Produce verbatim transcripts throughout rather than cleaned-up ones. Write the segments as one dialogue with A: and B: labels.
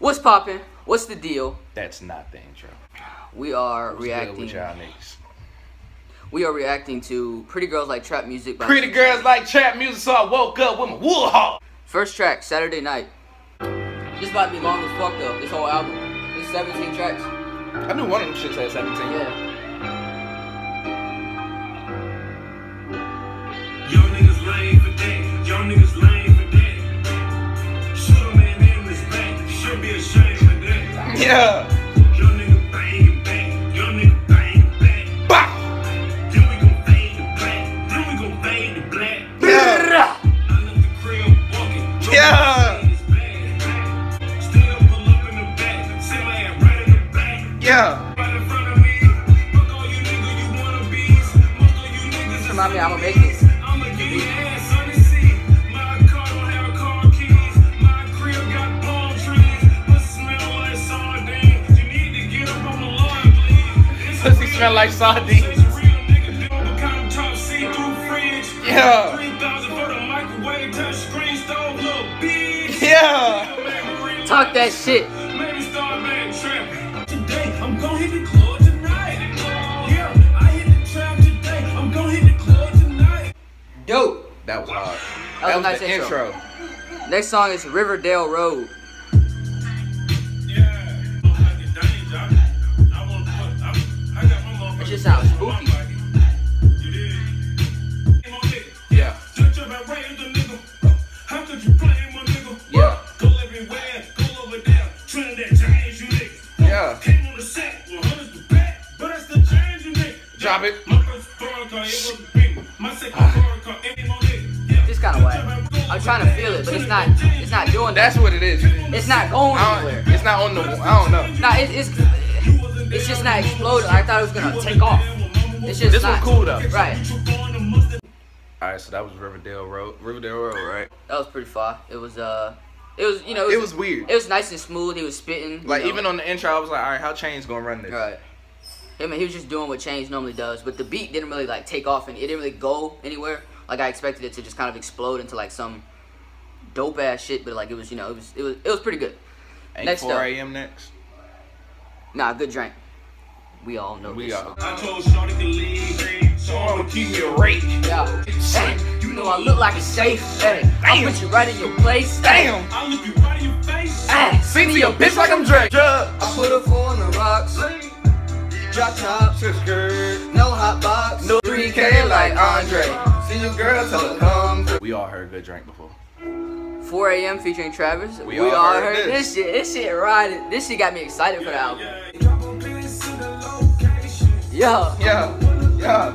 A: What's poppin'? What's the deal?
B: That's not the intro.
A: We are
B: What's
A: reacting.
B: with y'all niggas?
A: We are reacting to Pretty Girls Like Trap Music. By
B: Pretty Girls Like Trap Music, so I woke up with my wool hawk.
A: First track, Saturday Night. This is about to be long as fuck though. This whole album. It's seventeen tracks.
B: I knew one of them shits had seventeen.
A: Yeah.
C: Young niggas lame for that. Young niggas lame for that. Shoot a man in his back. Should be ashamed of that.
B: Yeah.
C: Young nigga banging back. Young nigga banging back.
B: Bah.
C: Then we gon' fade to black. Then we gon' fade to black.
B: Yeah.
C: I left the crib walking.
B: Yeah.
C: Still pull up in the back. Sit my ass right in the back.
B: Yeah.
C: Right in front of me. Fuck all you niggas, you wanna be. Fuck all you niggas.
A: Remind me, I'ma make it.
C: I'ma get your ass on the seat. My car don't have car keys. My crib got palm trees. But smell like sardines. You need to get up on the lawn, please.
B: Pussy smell like sardines.
C: Real nigga doing kind of top see-through fridge.
B: Yeah.
C: three thousand for the microwave, touch screen stove, little bitch.
B: Yeah.
A: Talk that shit.
C: Maybe start back trapping. Today, I'm gon' hit the club tonight. Yeah, I hit the trap today. I'm gon' hit the club tonight.
A: Dope.
B: That was hard.
A: That was a nice
B: the
A: intro.
B: intro.
A: Next song is Riverdale Road. It just sounds spooky.
B: Yeah.
C: How could you play my nigga?
B: Yeah.
C: Go everywhere, go over there. Trying that change you nigga.
B: Yeah.
C: Came on the set, one hundred the back, but that's the change you nigga.
B: Drop it.
C: My first car car, it was big. My second car car, it ain't on nigga. Yeah.
A: This kind of whack. I'm trying to feel it, but it's not. It's not doing that.
B: That's what it is.
A: It's not going
B: I
A: anywhere.
B: don't, it's not on the. I don't know.
A: Nah, it, it's it's just not exploding. I thought it was gonna take off. It's just
B: This
A: not.
B: one cool though.
A: Right.
B: All right, so that was Riverdale Road. Riverdale Road, right?
A: That was pretty far. It was uh, it was you know
B: It was weird.
A: It was nice and smooth. He was spitting.
B: Like
A: you know.
B: even on the intro, I was like, all right, how Chainz gonna run this?
A: Right. I mean, he was just doing what Chainz normally does, but the beat didn't really like take off and it didn't really go anywhere. Like I expected it to just kind of explode into like some dope ass shit, but like it was, you know, it was it was it was pretty good.
B: Ain't
A: Next
B: four
A: up.
B: A M next.
A: Nah, good drink. We all know
B: We
A: this.
B: all.
C: I told Shorty to leave, so I'ma keep me a rate.
A: Yeah. Hey, you know I look like a safe. Hey, I'll put you right in your place.
B: Damn.
C: I'll look you right in your face.
A: Hey,
B: Sing to your bitch like I'm Drake.
A: I put her four on the rocks. Drop top. No hot box.
B: No
A: three K like Andre.
B: See your girl, tell her come. We all heard Good Drink before.
A: four A M featuring Travis.
B: We all heard
A: this.
B: this.
A: shit. This shit riding. This shit got me excited for the album. Yeah.
B: Yeah, yeah.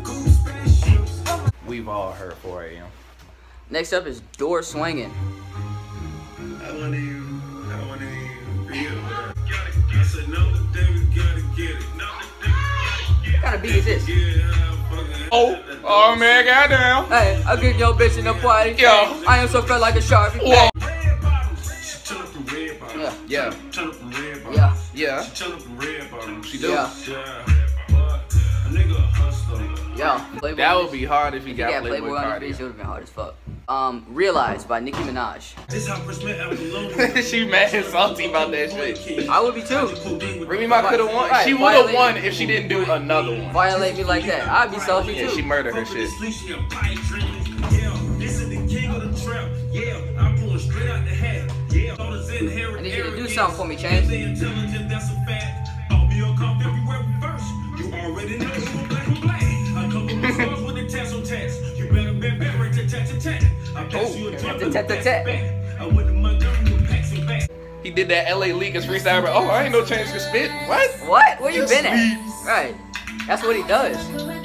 B: We've all heard four A M.
A: Next up is Door Swangin.
C: I want you, I want you real. I said, no, day we gotta get it. No,
A: What kind of beat is this?
B: Oh, oh man, goddamn.
A: Hey, I'll get your bitch in the party.
B: Yo.
A: I am so fat like a sharpie.
B: Whoa.
C: Red bottoms. She turn up from red bottoms.
A: Yeah.
B: Yeah,
C: Turn up from red bottoms.
A: Yeah.
B: yeah.
C: She turn up from red bottoms.
B: She do.
A: Yeah.
C: Yeah. But a nigga a hustler.
A: Yeah. Playboy
B: That
A: on
B: would
A: this-
B: be hard if he
A: If
B: got
A: he got
B: Playboy
A: Playboy on his
B: Cardi.
A: bitch, it would have been hard as fuck. Um, Realize by Nicki Minaj.
C: This how Chris met Avalon.
B: She mad and salty about that shit.
A: I would be too.
B: Remy Ma could have won.
A: Right,
B: She would have
A: violate-
B: won if she didn't do another one.
A: Violate me like that. I'd be salty
B: Yeah,
A: too.
B: she murdered her shit.
C: Yeah, this is the king of the trap. Yeah, I'm pulling straight out the hat. Yeah, all is in here.
A: I need you to do something for me, Chainz.
C: Intelligent, that's a fact. I'll be on call February first. You already know who black and black. I come with my stars with the tax on tax. You better bet bet right to tat to tat. I pass you a drop and
A: tat to
C: pass
A: tat.
C: it back. I went to Montgomery with packs and back.
B: He did that L A Leakers freestyle. Oh, I ain't no Chainz can spit. What?
A: What? Where you been at? Right. That's what he does.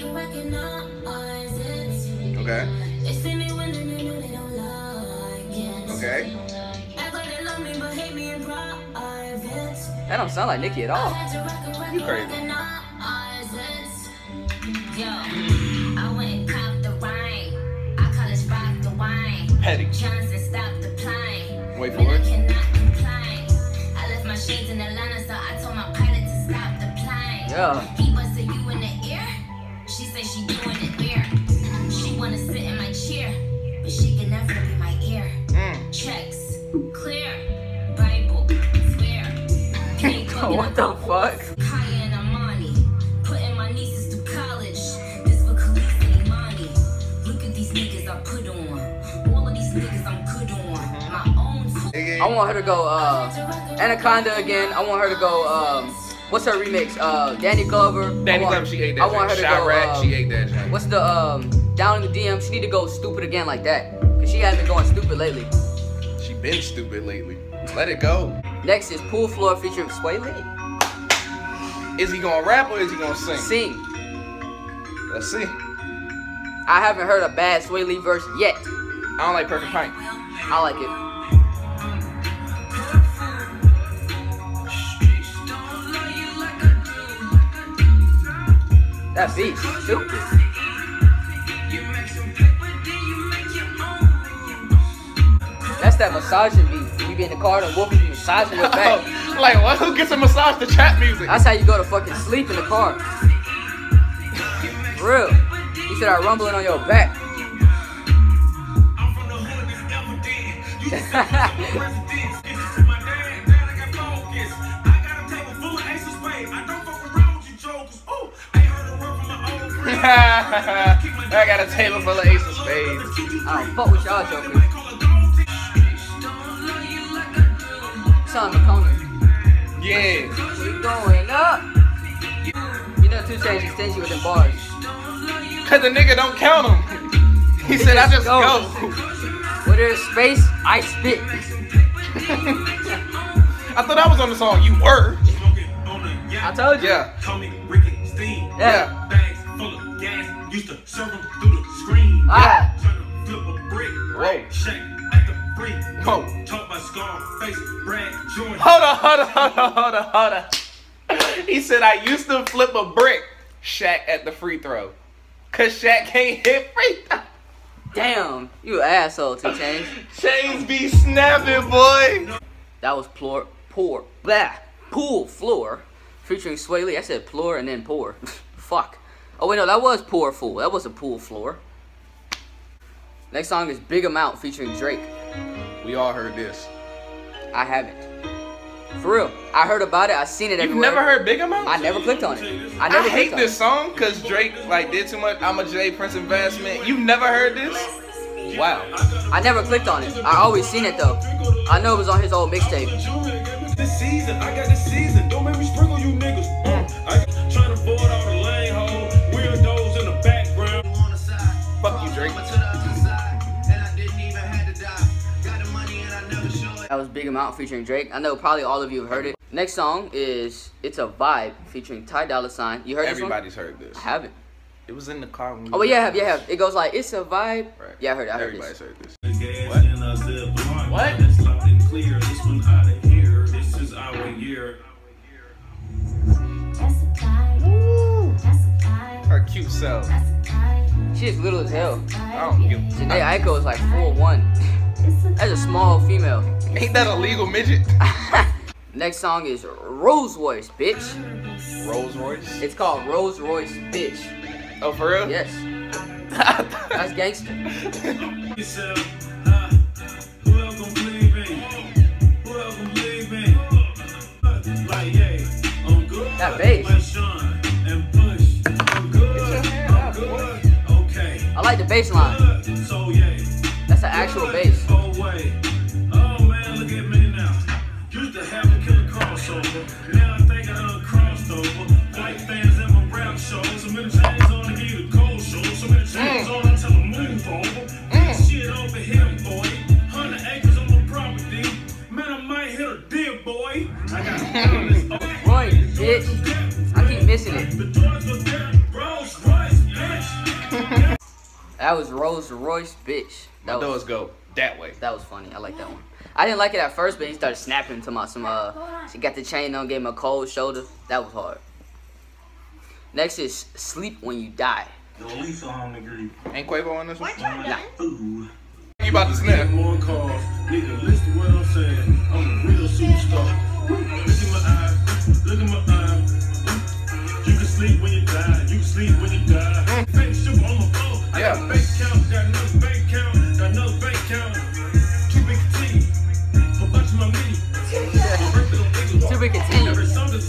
B: Okay. Okay.
A: That don't sound like Nicki at all.
B: You crazy. Petty. Wait for it.
A: Yeah.
D: He busted you in the ear. She said she doing it weird. She wanna sit in my chair, but she can never be my ear.
B: Mm.
D: Checks, clear, Bible, swear
A: What the fuck?
D: Putting my nieces through college. This for Khalees and Imani. Look at these niggas I put on. All of these niggas I'm good on. My own.
A: I want her to go uh, Anaconda again. I want her to go. Um, what's her remix? Uh, Danny Glover.
B: Danny
A: want,
B: Glover, she ate that.
A: I want her to
B: Shot
A: go.
B: Rat,
A: Um,
B: she ate that. Joint.
A: What's the um, down in the D M? She need to go stupid again like that, cause she hasn't been going stupid lately.
B: She been stupid lately. Let it go.
A: Next is Pool Floor featuring Swae.
B: Is he gonna rap or is he gonna sing?
A: Sing.
B: Let's see.
A: I haven't heard a bad Swae Lee verse yet.
B: I don't like Perfect Pint.
A: I like it. That beat, stupid. That's that massaging beat. You be in the car and wolf be massaging your back.
B: Like, what? Who gets a massage to trap music?
A: That's how you go to fucking sleep in the car. For real. You start rumbling on your back.
B: I got a table full of ace of spades.
A: I don't fuck with y'all jokers. Son McConaughey.
B: Yeah.
A: We going up. You know two Chainz extension with them bars.
B: Cause the nigga don't count them. He
A: He
B: said I
A: just
B: just go.
A: goes. Where there's space, I spit.
B: I thought I was on the song. You were.
A: I told you.
B: Yeah.
A: Yeah.
C: Bags full of gas. Used to serve them through the screen.
A: Ah.
C: Tryna flip a brick.
B: Whoa.
C: Shake at the free.
B: Whoa.
C: Talk about scar face. Brad Jordan.
B: Hold on, hold on, hold on, hold on, hold on. He said I used to flip a brick. Shaq at the free throw. Cause Shaq can't hit free throw.
A: Damn, you an asshole, two Chainz.
B: Chainz be snapping, boy.
A: That was poor, poor, blah, Pool Floor featuring Swae Lee. I said floor and then poor. Fuck. Oh wait, no, that was Poor Fool. That was a Pool Floor. Next song is Big Amount featuring Drake.
B: We all heard this.
A: I haven't. For real. I heard about it. I seen it
B: You've
A: everywhere.
B: never heard Big Amount?
A: I never clicked on it. I never
B: I hate
A: clicked on
B: this
A: it.
B: song because Drake like did too much. I'm a J Prince investment. You never heard this? Wow.
A: I never clicked on it. I always seen it though. I know it was on his old mixtape.
C: This season, I got this season. Don't make me sprinkle you niggas. Mm. I trying to avoid all the lane hoes, weirdos in the background.
B: Fuck you, Drake.
A: That was Big Amount featuring Drake. I know probably all of you have heard it. Next song is It's a Vibe featuring Ty Dolla Sign. You heard
B: Everybody's
A: this one?
B: heard this.
A: I haven't.
B: It was in the car. When we
A: Oh, well, yeah, I have, yeah, I have. It goes like, it's a vibe.
B: Right.
A: Yeah, I heard it. I heard
B: Everybody's
A: this.
B: heard this.
C: What?
B: What?
C: It's loud and clear. This one out of here. This is our year.
D: That's a vibe. That's a vibe.
B: Her cute self.
D: That's a vibe.
A: She is little as hell.
B: I don't give.
A: Jhené Aiko is like four one. That's a small female.
B: Ain't that a legal midget?
A: Next song is Rolls Royce, bitch.
B: Rolls Royce.
A: It's called Rolls Royce, bitch.
B: Oh, for real?
A: Yes. That's gangster.
C: Yourself, uh, who else gon' believe in? Who else gon' believe in? Like, yeah, I'm good.
A: That bass.
C: Let's shine and push. I'm good. I'm good. Okay.
A: I like the bass line.
C: So, yeah.
A: That's an actual bass.
C: Oh, wait. Oh, man, look at me now. Used to have a killer crossover. Now I think I done crossed over. White fans in my rap show. So many chains on to give you the cold show. So many chains on until I move over. Shit over here, boy. Hundred acres on my property. Man, I might hit a deer, boy. I got this.
A: Roy, bitch. I keep missing it.
C: The doors go down. Rolls Royce, bitch.
A: That was Rolls Royce, bitch.
B: My
A: That
B: doors
A: was,
B: go that way.
A: that was funny. I like that one. I didn't like it at first, but he started snapping to my some uh she got the chain on, gave him a cold shoulder. That was hard. Next is Sleep When You Die.
B: Ain't Quavo on this one?
A: Nah.
C: Ooh.
B: You about to snap?
C: More cars, nigga. Listen to what I'm saying. I'm a real superstar. Look at my eye. Look at my eye. You can sleep when you die. You can sleep when you die. Fake sugar on my phone. I got a bank count. Got another bank count. Got another bank count. Too big to tea. For bunch of my meat.
A: To be continued.
C: Every song is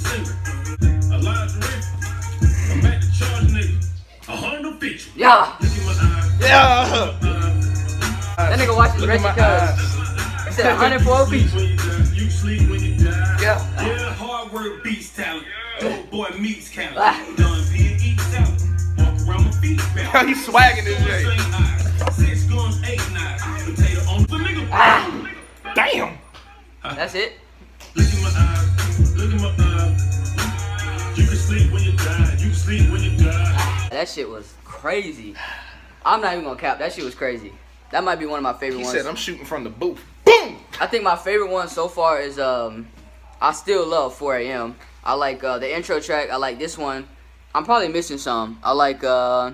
C: feature.
A: Yeah.
C: Look in my eyes.
B: Yeah.
A: That nigga watches
B: Look at
A: Richard
B: my
A: Cuz. He said one hundred four features.
C: You sleep when you die.
B: Yeah.
C: Yeah, hard work beats talent. Dope boy meets count.
A: Ah.
C: Done being eat salad. Walk around my feet.
B: He's swagging this shit.
C: Six guns, eight knives. Potato on the nigga.
A: Ah.
B: Damn.
A: That's it.
C: Look in my eyes. Look in my eyes. You can sleep when you die. You can sleep when you die.
A: That shit was crazy. I'm not even gonna cap. That shit was crazy. That might be one of my favorite
B: He
A: ones.
B: said I'm shooting from the booth. Boom.
A: I think my favorite one so far is um, I still love four A M I like uh, the intro track. I like this one. I'm probably missing some. I like uh,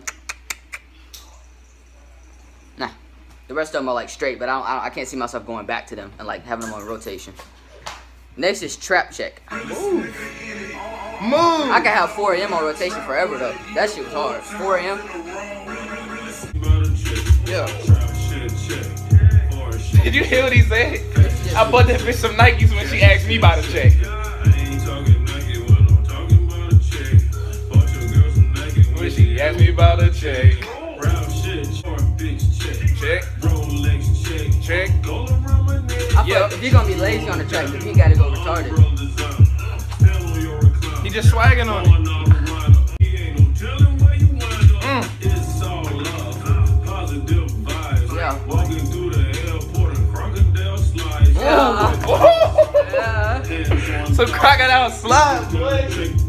A: nah. The rest of them are like straight, but I don't, I, don't, I can't see myself going back to them and like having them on rotation. Next is Trap Check.
B: Move. Move.
A: I can have four A M on rotation forever though. That shit was hard. four A M
B: Yeah. Did you hear what he said? I bought that bitch some Nikes when she asked me about a check. When she asked me about a check. Check. Check.
A: I feel
B: Yep.
A: like if you're gonna be lazy on the track, then you gotta go retarded.
B: He just swagging on it. Mm.
A: Yeah.
B: Yeah.
A: Yeah.
B: Some crocodile slides, boy.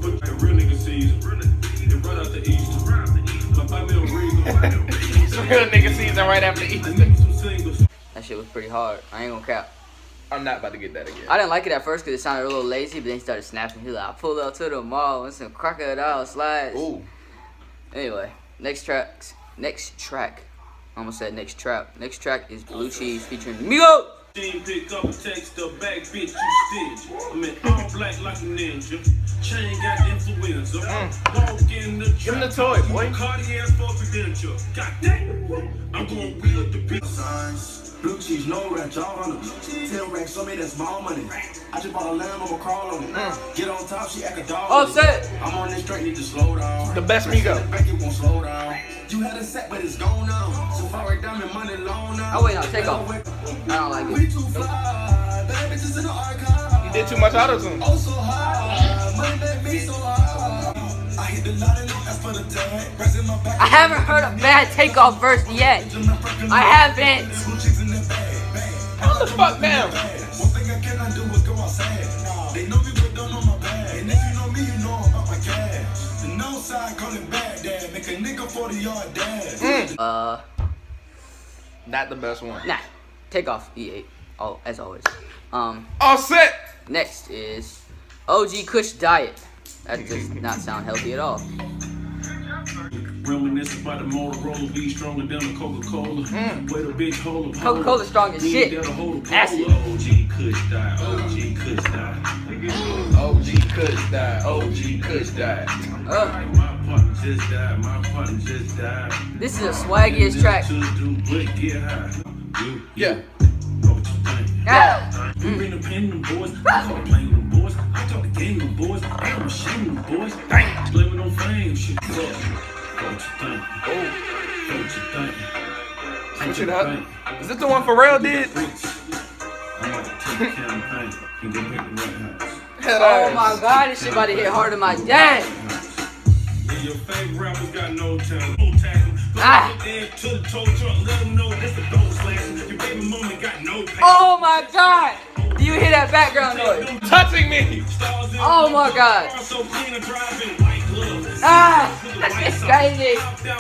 B: It's real nigga season right after Easter.
A: That shit was pretty hard. I ain't gonna cap.
B: I'm not about to get that again.
A: I didn't like it at first because it sounded a little lazy, but then he started snapping. He was like, I pulled up to the mall with some crocodile slides.
B: Ooh.
A: Anyway, next track. Next track. I almost said next trap. Next track is Blue Cheese featuring Migo.
C: Pick up and text the back, bitch, you stitch. I'm in all black like a ninja. Chain got influenza. Walk in the
B: Give him the toy, boy.
C: Cartier for credential. God damn. I'm going to wield the bitch.
E: Blue cheese, no ranch, all on it. Ten racks, show me that small money. I just bought a lamb, I'ma crawl on it.
B: Mm.
E: Get on top, she act a dog.
A: Oh, set.
E: I'm on this straight, need to slow down.
B: The best Migo.
E: Back, it won't slow down. You had a set, but it's gone now. Safari diamond money loan now.
A: Oh, wait, no, take off. I don't like
E: We
A: it.
E: too fly, bad bitches in the archive.
B: You did too much auto-tune.
E: Oh, so high, money make me so high. I hit the lottery, that's for the tag. Pressing my back.
A: I haven't heard a bad takeoff verse yet. I haven't.
B: Calm the fuck down.
E: One thing I cannot do is go outside. They know me, but don't know my bag. And if you know me, you know about my cash. The no side calling bad dad. Make a nigga forty yard dash.
B: Mm.
A: Uh,
B: Not the best one.
A: nah. Takeoff E eight. Oh, as always. Um,
B: All set.
A: next is O G Kush Diet. That does not sound healthy at all.
C: Reminiscing about the Motorola V stronger than a Coca-Cola.
B: Mm.
C: Wait a bitch, hold up.
A: Coca-Cola strong as shit. Acid.
C: O G Kush die. O G Kush die.
B: O G Kush die. O G Kush die.
A: Uh,
C: My partner just died. My partner just died.
A: this is a swaggiest track.
C: To do, but get high.
B: Yeah.
C: What you think?
A: Ah.
C: We been the pen them boys, I call playing them boys, I talk the game them boys, I'm ashamed them boys. Dang, blaming on fame, shit. What you think?
B: Oh.
C: What you think?
B: Switch it up. Is this the one Pharrell did?
C: I'm about to take a campaign and go make the White House.
A: Oh my god, this shit about to hit harder than my dad.
C: Yeah, your favorite rappers got no talent, no tackle.
A: Ah.
C: There to the tow truck, let them know that's the dope slash. Your baby mama got no pain.
A: Oh my god. Do you hear that background noise?
B: Touching me.
A: Oh my god. Ah, that's crazy.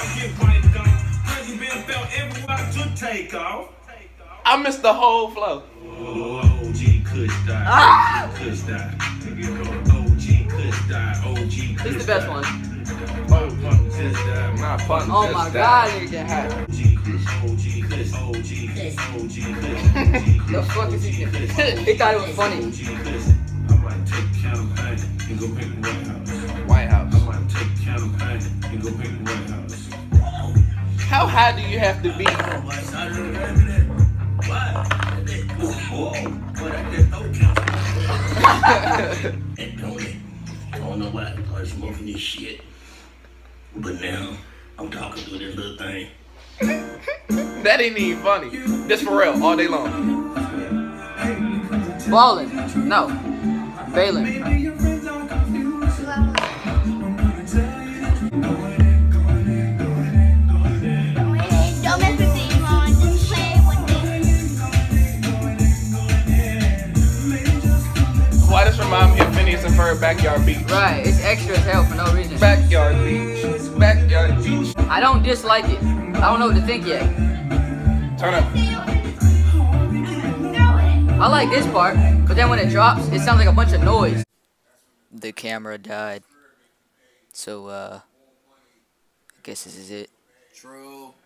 B: I missed the whole flow.
C: O G Kush die.
A: Ah.
C: Kush die. O G Kush die. O G Kush die.
A: This is the best one.
B: Oh, nah, partner
A: Oh
B: just
A: my
B: died.
A: god, nigga get hot.
C: O G Kush, O G Kush, O G Kush, O G Kush.
A: The fuck is he? He thought it was funny.
C: O G Kush. I'm about to take a campaign and go pick the White House.
B: White House.
C: I'm about to take a campaign and go pick the White House.
B: How high do you have to be?
F: And Tony, I don't know why I started smoking this shit, but now
C: I'm talking to this little thing.
B: That ain't even funny. This for real, all day long.
A: Ballin'. No. Bailing.
F: Don't mess with these on, just play with
B: Why does remind me of Phineas and Ferb Backyard Beach?
A: Right, it's extra as hell for no reason.
B: Backyard Beach. Backyard Beach.
A: I don't dislike it. I don't know what to think yet.
B: Turn up.
A: I like this part, but then when it drops, it sounds like a bunch of noise. The camera died. So, uh, I guess this is it.
G: True.